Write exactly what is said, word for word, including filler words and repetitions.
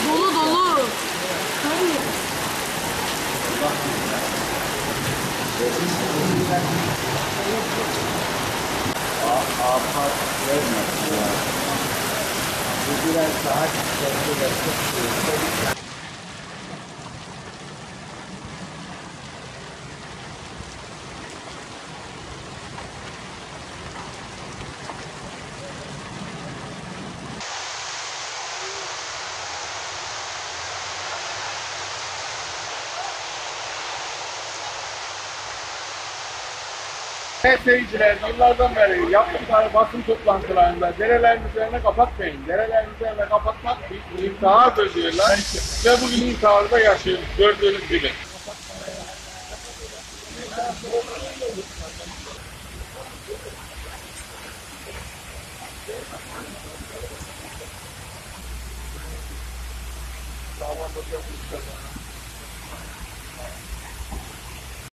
Dolu dolu. Hayır. Afat vermesin ya. Bu biraz daha dikkatli ve çok Evet seyirciler, yıllardan beri yaptıkları basın toplantılarında derelerin üzerine kapatmayın, derelerin üzerine kapatmak bir intihardır diyorlar ve bugün intiharda yaşıyoruz gördüğünüz gibi.